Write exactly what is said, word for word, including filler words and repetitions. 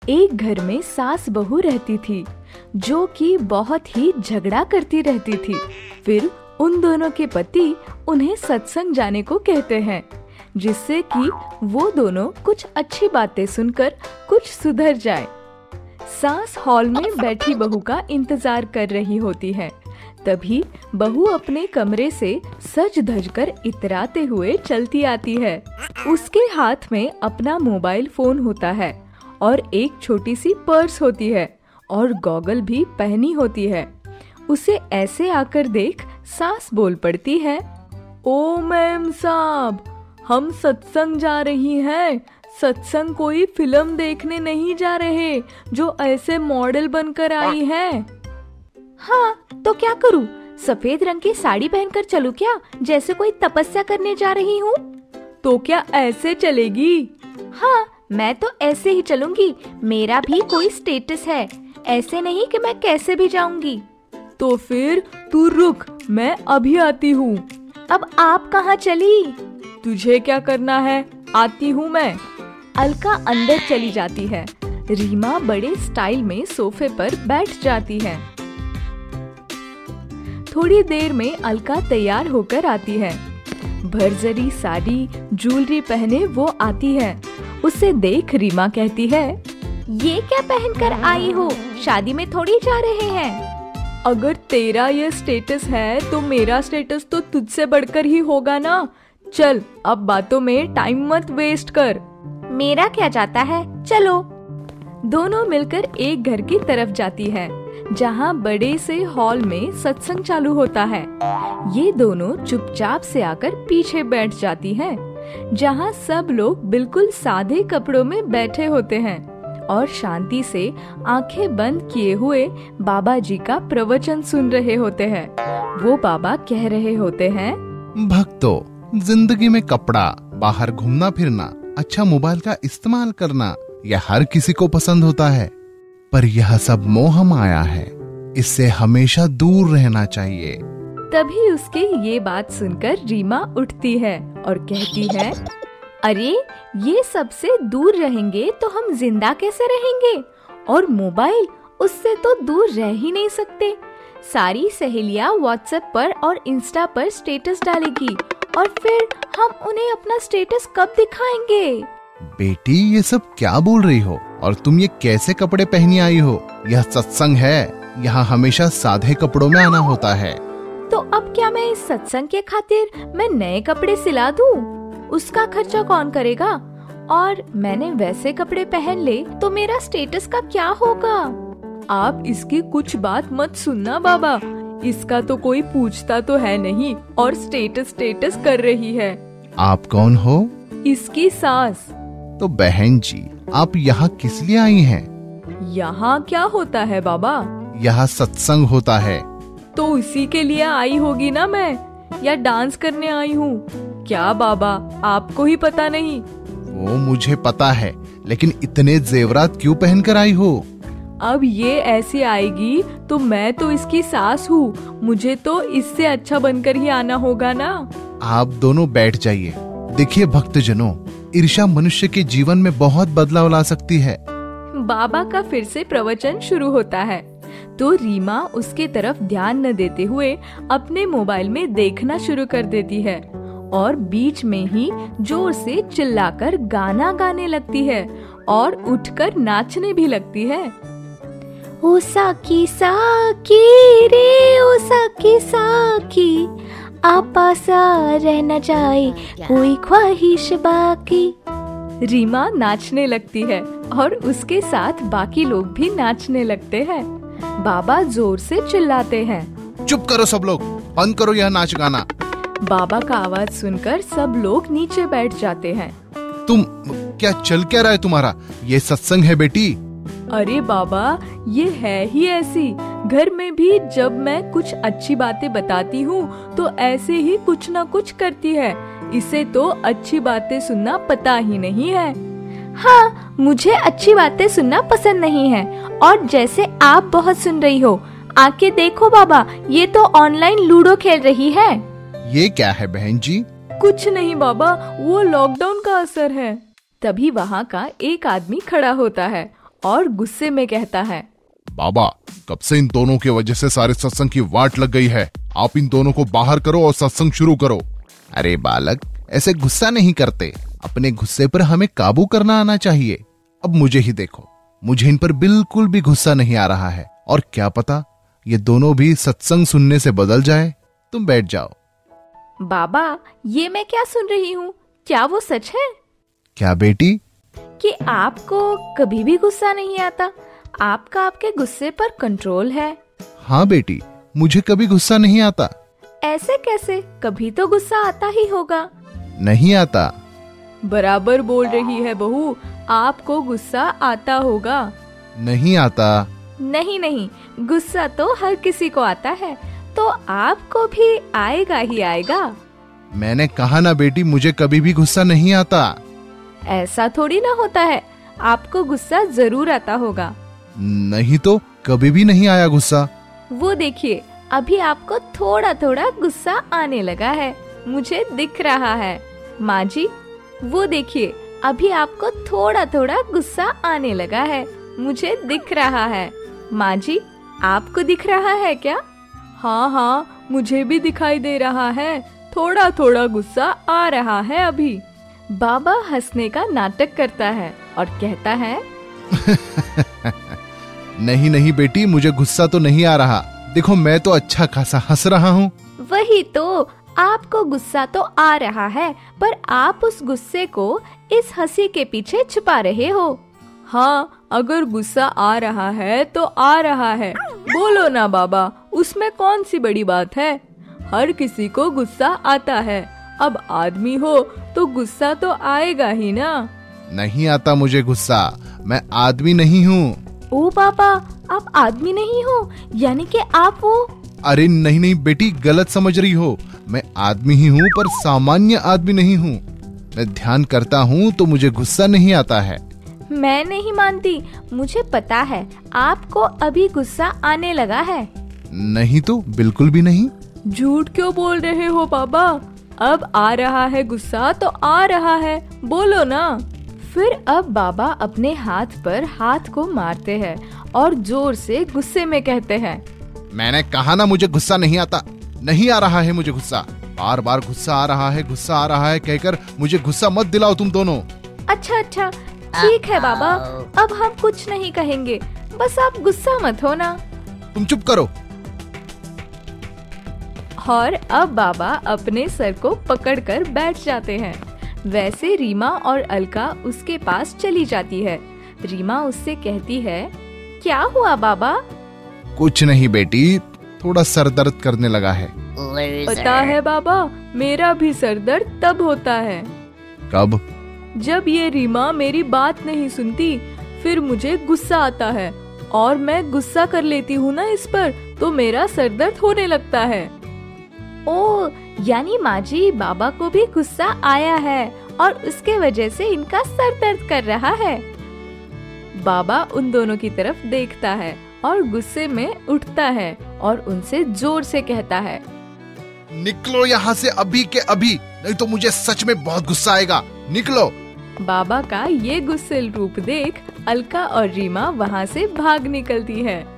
एक घर में सास बहू रहती थी जो कि बहुत ही झगड़ा करती रहती थी। फिर उन दोनों के पति उन्हें सत्संग जाने को कहते हैं, जिससे कि वो दोनों कुछ अच्छी बातें सुनकर कुछ सुधर जाए। सास हॉल में बैठी बहू का इंतजार कर रही होती है। तभी बहू अपने कमरे से सज धज कर इतराते हुए चलती आती है। उसके हाथ में अपना मोबाइल फोन होता है और एक छोटी सी पर्स होती है और गॉगल भी पहनी होती है। उसे ऐसे आकर देख सास बोल पड़ती है, ओ मैम साहब, हम सत्संग जा रही हैं। सत्संग कोई फिल्म देखने नहीं जा रहे जो ऐसे मॉडल बनकर आई है। हाँ तो क्या करूं? सफेद रंग की साड़ी पहनकर चलूं क्या, जैसे कोई तपस्या करने जा रही हूँ? तो क्या ऐसे चलेगी? हाँ मैं तो ऐसे ही चलूंगी, मेरा भी कोई स्टेटस है, ऐसे नहीं कि मैं कैसे भी जाऊंगी। तो फिर तू रुक, मैं अभी आती हूँ। अब आप कहाँ चली? तुझे क्या करना है, आती हूँ मैं। अलका अंदर चली जाती है। रीमा बड़े स्टाइल में सोफे पर बैठ जाती है। थोड़ी देर में अलका तैयार होकर आती है। भरजरी साड़ी ज्वेलरी पहने वो आती है। उसे देख रीमा कहती है, ये क्या पहनकर आई हो? शादी में थोड़ी जा रहे हैं। अगर तेरा ये स्टेटस है तो मेरा स्टेटस तो तुझसे बढ़कर ही होगा ना। चल अब बातों में टाइम मत वेस्ट कर। मेरा क्या जाता है, चलो। दोनों मिलकर एक घर की तरफ जाती है जहाँ बड़े से हॉल में सत्संग चालू होता है। ये दोनों चुपचाप से आकर पीछे बैठ जाती हैं, जहाँ सब लोग बिल्कुल सादे कपड़ों में बैठे होते हैं और शांति से आंखें बंद किए हुए बाबा जी का प्रवचन सुन रहे होते हैं। वो बाबा कह रहे होते हैं, भक्तों, जिंदगी में कपड़ा, बाहर घूमना फिरना, अच्छा मोबाइल का इस्तेमाल करना, यह हर किसी को पसंद होता है, पर यह सब मोह माया है, इससे हमेशा दूर रहना चाहिए। तभी उसके ये बात सुनकर रीमा उठती है और कहती है, अरे ये सबसे दूर रहेंगे तो हम जिंदा कैसे रहेंगे? और मोबाइल, उससे तो दूर रह ही नहीं सकते। सारी सहेलियां व्हाट्सएप पर और इंस्टा पर स्टेटस डालेगी और फिर हम उन्हें अपना स्टेटस कब दिखाएंगे? बेटी, ये सब क्या बोल रही हो? और तुम ये कैसे कपड़े पहनी आई हो? यह सत्संग है, यहाँ हमेशा सादे कपड़ों में आना होता है। तो अब क्या मैं इस सत्संग के खातिर मैं नए कपड़े सिला दूं? उसका खर्चा कौन करेगा? और मैंने वैसे कपड़े पहन ले तो मेरा स्टेटस का क्या होगा? आप इसकी कुछ बात मत सुनना बाबा, इसका तो कोई पूछता तो है नहीं और स्टेटस स्टेटस कर रही है। आप कौन हो? इसकी सास। तो बहन जी, आप यहाँ किस लिए आई हैं? यहाँ क्या होता है बाबा? यहाँ सत्संग होता है। तो उसी के लिए आई होगी ना मैं, या डांस करने आई हूँ क्या बाबा? आपको ही पता नहीं? वो मुझे पता है, लेकिन इतने जेवरात क्यों पहनकर आई हो? अब ये ऐसी आएगी तो मैं तो इसकी सास हूँ, मुझे तो इससे अच्छा बनकर ही आना होगा ना। आप दोनों बैठ जाइए। देखिए भक्तजनों, ईर्ष्या मनुष्य के जीवन में बहुत बदलाव ला सकती है। बाबा का फिर से प्रवचन शुरू होता है तो रीमा उसके तरफ ध्यान न देते हुए अपने मोबाइल में देखना शुरू कर देती है और बीच में ही जोर से चिल्लाकर गाना गाने लगती है और उठकर नाचने भी लगती है। ओ साकी साकी रे, ओ साकी साकी, आपा सा रह न जाए कोई ख्वाहिश बाकी। रीमा नाचने लगती है और उसके साथ बाकी लोग भी नाचने लगते हैं। बाबा जोर से चिल्लाते हैं, चुप करो सब लोग, बंद करो यह नाच गाना। बाबा का आवाज सुनकर सब लोग नीचे बैठ जाते हैं। तुम क्या चल क्या रहा है तुम्हारा? ये सत्संग है बेटी। अरे बाबा, ये है ही ऐसी। घर में भी जब मैं कुछ अच्छी बातें बताती हूँ तो ऐसे ही कुछ ना कुछ करती है। इसे तो अच्छी बातें सुनना पता ही नहीं है। हाँ, मुझे अच्छी बातें सुनना पसंद नहीं है, और जैसे आप बहुत सुन रही हो। आके देखो बाबा, ये तो ऑनलाइन लूडो खेल रही है। ये क्या है बहन जी? कुछ नहीं बाबा, वो लॉकडाउन का असर है। तभी वहाँ का एक आदमी खड़ा होता है और गुस्से में कहता है, बाबा, कब से इन दोनों की वजह से सारे सत्संग की वाट लग गई है। आप इन दोनों को बाहर करो और सत्संग शुरू करो। अरे बालक, ऐसे गुस्सा नहीं करते। अपने गुस्से पर हमें काबू करना आना चाहिए। अब मुझे ही देखो, मुझे इन पर बिल्कुल भी गुस्सा नहीं आ रहा है, और क्या पता ये दोनों भी सत्संग सुनने से बदल जाए। तुम बैठ जाओ। बाबा, ये मैं क्या सुन रही हूँ? क्या वो सच है क्या बेटी? कि आपको कभी भी गुस्सा नहीं आता? आपका आपके गुस्से पर कंट्रोल है। हाँ बेटी, मुझे कभी गुस्सा नहीं आता। ऐसे कैसे? कभी तो गुस्सा आता ही होगा। नहीं आता। बराबर बोल रही है बहू, आपको गुस्सा आता होगा। नहीं आता। नहीं नहीं, गुस्सा तो हर किसी को आता है, तो आपको भी आएगा ही आएगा। मैंने कहा ना बेटी, मुझे कभी भी गुस्सा नहीं आता। ऐसा थोड़ी ना होता है, आपको गुस्सा जरूर आता होगा। नहीं तो कभी भी नहीं आया गुस्सा। वो देखिए, अभी आपको थोड़ा थोड़ा गुस्सा आने लगा है, मुझे दिख रहा है। माँ जी, वो देखिए, अभी आपको थोड़ा थोड़ा गुस्सा आने लगा है, मुझे दिख रहा है। माँ जी, आपको दिख रहा है क्या? हाँ हाँ, मुझे भी दिखाई दे रहा है, थोड़ा थोड़ा गुस्सा आ रहा है अभी। बाबा हंसने का नाटक करता है और कहता है, नहीं नहीं बेटी, मुझे गुस्सा तो नहीं आ रहा। देखो, मैं तो अच्छा खासा हंस रहा हूँ। वही तो, आपको गुस्सा तो आ रहा है, पर आप उस गुस्से को इस हंसी के पीछे छुपा रहे हो। हाँ, अगर गुस्सा आ रहा है तो आ रहा है, बोलो ना बाबा, उसमें कौन सी बड़ी बात है। हर किसी को गुस्सा आता है, अब आदमी हो तो गुस्सा तो आएगा ही ना। नहीं आता मुझे गुस्सा, मैं आदमी नहीं हूँ। ओ बाबा, आप आदमी नहीं हो, यानी कि आप वो। अरे नहीं नहीं बेटी, गलत समझ रही हो। मैं आदमी ही हूँ, पर सामान्य आदमी नहीं हूँ। मैं ध्यान करता हूँ तो मुझे गुस्सा नहीं आता है। मैं नहीं मानती, मुझे पता है आपको अभी गुस्सा आने लगा है। नहीं तो, बिल्कुल भी नहीं। झूठ क्यों बोल रहे हो बाबा? अब आ रहा है गुस्सा तो आ रहा है, बोलो ना। फिर अब बाबा अपने हाथ पर हाथ को मारते हैं और जोर से गुस्से में कहते हैं, मैंने कहा ना मुझे गुस्सा नहीं आता। नहीं आ रहा है मुझे गुस्सा। बार बार गुस्सा आ रहा है, गुस्सा आ रहा है कहकर मुझे गुस्सा मत दिलाओ तुम दोनों। अच्छा अच्छा, ठीक है बाबा, अब हम कुछ नहीं कहेंगे, बस आप गुस्सा मत हो ना। तुम चुप करो। और अब बाबा अपने सर को पकड़कर बैठ जाते हैं। वैसे रीमा और अलका उसके पास चली जाती है। रीमा उससे कहती है, क्या हुआ बाबा? कुछ नहीं बेटी, थोड़ा सर दर्द करने लगा है। पता है बाबा, मेरा भी सर दर्द तब होता है। कब? जब ये रीमा मेरी बात नहीं सुनती, फिर मुझे गुस्सा आता है और मैं गुस्सा कर लेती हूँ ना इस पर, तो मेरा सर दर्द होने लगता है। ओ, यानी माँ जी, बाबा को भी गुस्सा आया है और उसके वजह से इनका सर दर्द कर रहा है। बाबा उन दोनों की तरफ देखता है और गुस्से में उठता है और उनसे जोर से कहता है, निकलो यहाँ से अभी के अभी, नहीं तो मुझे सच में बहुत गुस्सा आएगा। निकलो। बाबा का ये गुस्सेल रूप देख अलका और रीमा वहाँ से भाग निकलती है।